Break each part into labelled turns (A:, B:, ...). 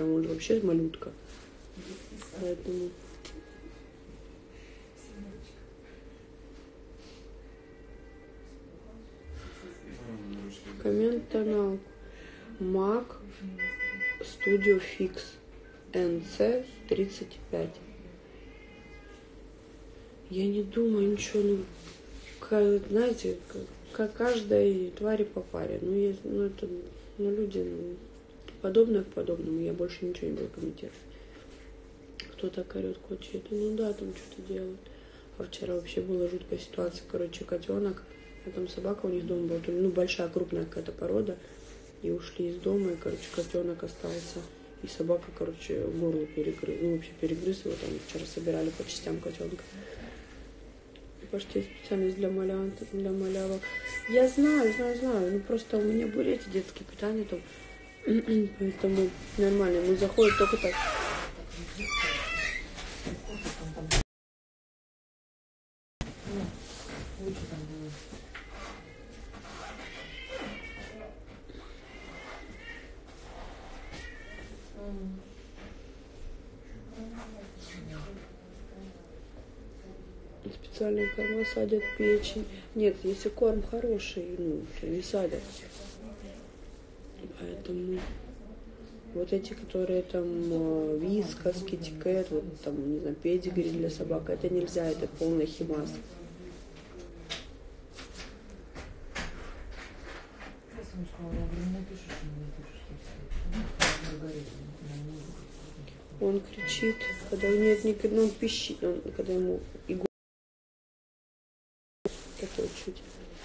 A: Он же вообще малютка. Поэтому... Коммент канал Mac Studio Fix NC35. Я не думаю ничего, ну, знаете, как каждой твари по паре. Люди, подобное к подобному. Я больше ничего не буду комментировать. Кто так орет, хочет, ну да, там что-то делают. А вчера вообще была жуткая ситуация. Короче, котенок, а там собака у них дома была, ну, большая, крупная какая-то порода. И ушли из дома, и, короче, котенок остался. И собака, короче, горло перегрыз. Ну, вообще перегрыз его. Там вчера собирали по частям котенка. Паштет специальность для малявок. Я знаю. Ну, просто у меня были эти детские питания там. Поэтому нормально. Ну, заходит только так. Специальные корма садят печень. Нет, если корм хороший, ну, то не садят. Поэтому вот эти, которые там вискас, китикет, вот там, не знаю, педигри для собак, это нельзя, это полный химаз. Он кричит, когда нет никакого, ну, он пищит, когда ему иголку такой чуть.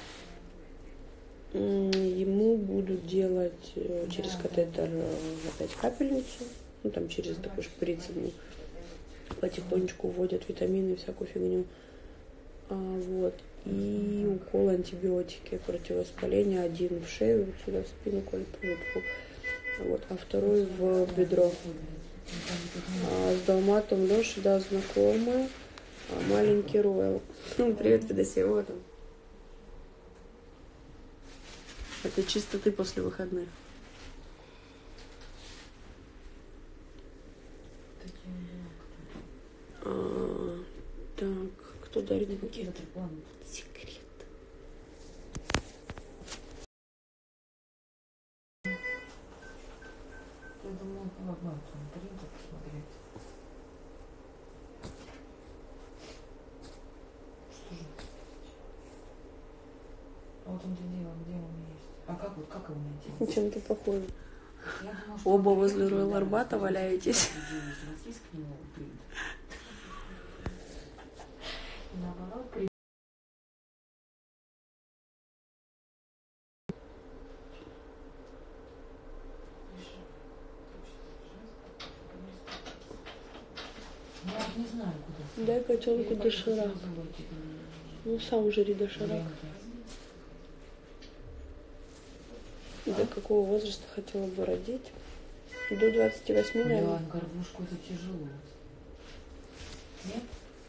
A: Ему будут делать через катетер опять капельницу, ну там через такой шприц ему потихонечку вводят витамины и всякую фигню. Вот. И укол антибиотики противовоспаления, один в шею, вот сюда в спину колет, вот, а второй в бедро. С Далматом Леша, да, знакомый. Маленький Ройл. Привет, Федосия, вот он. Это чисто ты после выходных. Так, кто дарит букет? Секрет.
B: Я думала, ладно, принтер посмотреть. Что же? А вот он где он есть? А как его найти?
A: Чем-то похоже. Оба возле Роял Арбата валяетесь.
B: Я не знаю, куда.
A: Дай котенку доширак. Ну, сам жри доширак. До какого возраста хотела бы родить? До 28, наверное.
B: Да, горбушку это тяжело. Нет?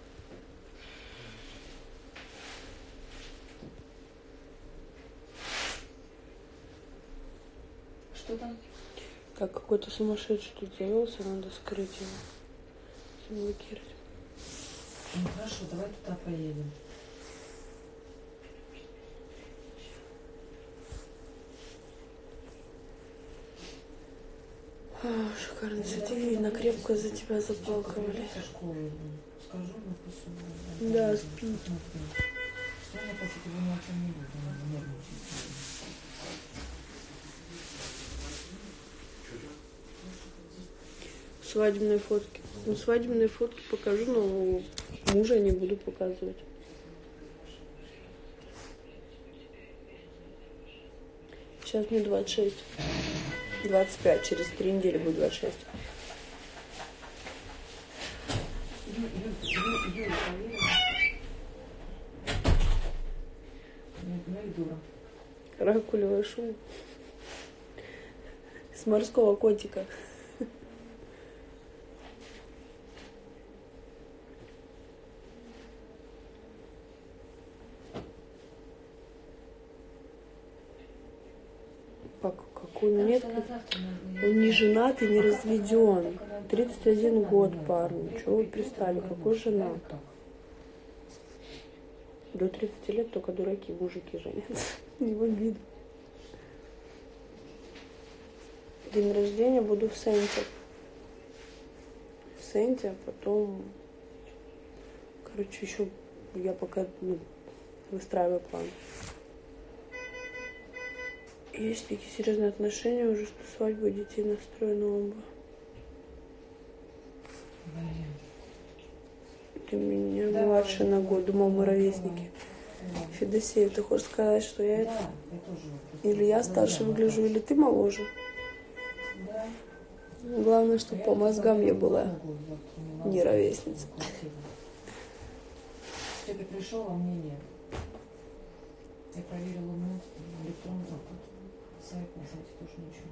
B: Что там?
A: Как какой-то сумасшедший тут завелся, надо скрыть его. Заблокировать.
B: Ну хорошо, давай туда поедем.
A: Шикарно цветы, видно, крепко за тебя запалковали.
B: Скажу,
A: да, спи.
B: Соня, по сути, ни о чем не будет, он нервничает.
A: Свадебные фотки. Ну, свадебные фотки покажу, но мужа не буду показывать. Сейчас мне 26. 25. Через 3 недели будет 26. Ракулевая шума. С морского котика. никакой, ну нет, он не женат и не разведен. 31 год парню. Чего вы пристали? Какой женат? До 30 лет только дураки, мужики женятся. Не в обиду. День рождения буду в Сенте. В Сенте, а потом... Короче, еще я пока выстраиваю план. Есть такие серьезные отношения уже, что свадьбу детей настроены оба. Ты меня младше на год, думал, мы ровесники. Федосеев, ты хочешь сказать, что я это? Или я старше выгляжу, или ты моложе? Главное, чтобы по мозгам я была не ровесница.
B: Ты пришел, а мне нет. Я проверила ему электронный сайт, на сайте тоже ничего.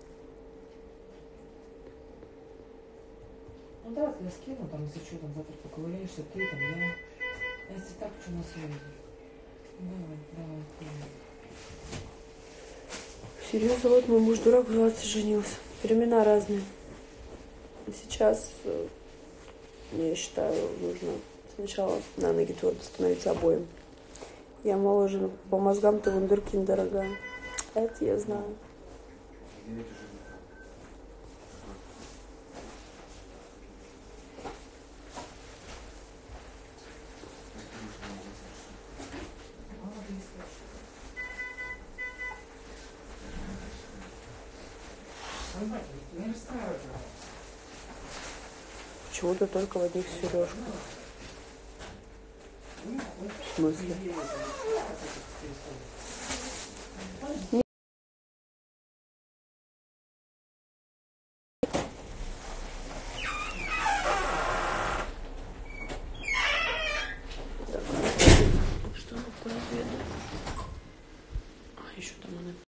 B: Ну да, я скину, там, если что, там завтра поковыряешься, ты там, я. Если так, что на связи. Давай.
A: Серьезно, вот мой муж дурак в 20 женился. Времена разные. Сейчас, я считаю, нужно сначала на ноги твердо становиться обоим. Я моложе, по мозгам ты вундеркинд, дорогая. Это я знаю. Почему-то только в одних сережках. В смысле? Что мы пообедаем? А, еще там она